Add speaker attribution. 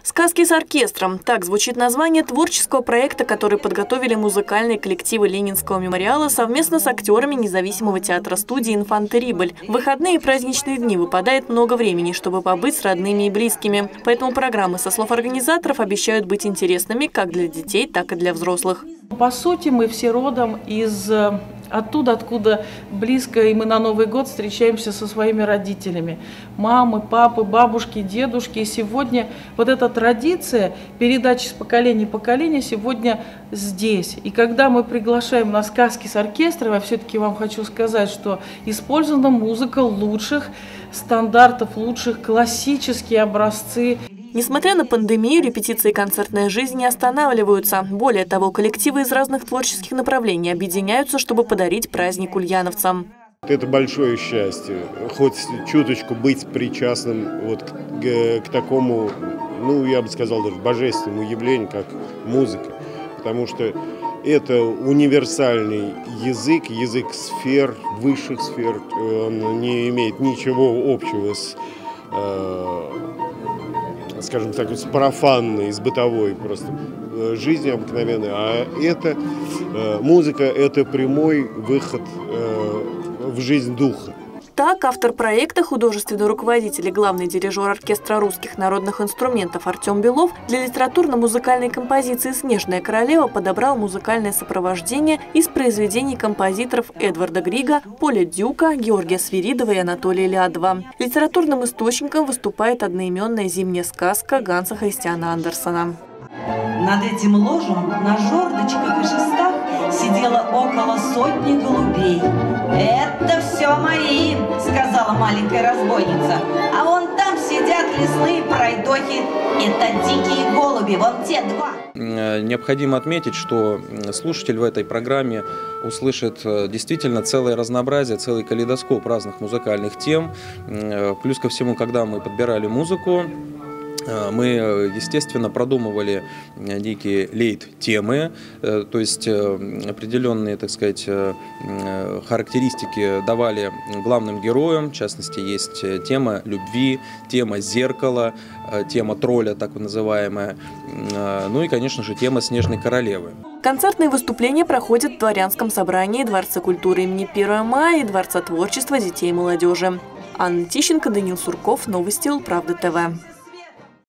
Speaker 1: «Сказки с оркестром» – так звучит название творческого проекта, который подготовили музыкальные коллективы Ленинского мемориала совместно с актерами независимого театра-студии «Инфантерибль». В выходные и праздничные дни выпадает много времени, чтобы побыть с родными и близкими. Поэтому программы, со слов организаторов, обещают быть интересными как для детей, так и для взрослых.
Speaker 2: По сути, мы все родом из оттуда, откуда близко, и мы на Новый год встречаемся со своими родителями. Мамы, папы, бабушки, дедушки. И сегодня вот эта традиция передачи с поколения в поколение сегодня здесь. И когда мы приглашаем на сказки с оркестром, я все-таки вам хочу сказать, что использована музыка лучших стандартов, лучших классические образцы.
Speaker 1: Несмотря на пандемию, репетиции и концертная жизнь не останавливаются. Более того, коллективы из разных творческих направлений объединяются, чтобы подарить праздник ульяновцам.
Speaker 3: Это большое счастье, хоть чуточку быть причастным вот к такому, ну, я бы сказал, даже божественному явлению, как музыка. Потому что это универсальный язык, язык сфер, высших сфер. Он не имеет ничего общего с, скажем так, с профанной, с бытовой просто жизнью обыкновенной. А это музыка – это прямой выход в жизнь духа.
Speaker 1: Так, автор проекта, художественный руководитель и главный дирижер оркестра русских народных инструментов Артем Белов для литературно-музыкальной композиции «Снежная королева» подобрал музыкальное сопровождение из произведений композиторов Эдварда Грига, Поля Дюка, Георгия Свиридова и Анатолия Лядова. Литературным источником выступает одноименная зимняя сказка Ганса Христиана Андерсена.
Speaker 4: Над этим ложем на жердочках и шестах сидело около сотни голубей. «Это все мои», — сказала маленькая разбойница. «А вон там сидят лесные пройдохи. Это дикие голуби, вон те два».
Speaker 5: Необходимо отметить, что слушатель в этой программе услышит действительно целое разнообразие, целый калейдоскоп разных музыкальных тем. Плюс ко всему, когда мы подбирали музыку, мы, естественно, продумывали некие лейт-темы, то есть определенные, так сказать, характеристики давали главным героям. В частности, есть тема любви, тема зеркала, тема тролля, так называемая, ну и, конечно же, тема Снежной королевы.
Speaker 1: Концертные выступления проходят в Дворянском собрании Дворца культуры имени 1 мая и Дворца творчества детей и молодежи. Анна Тищенко, Даниил Сурков, Новости Улправды ТВ.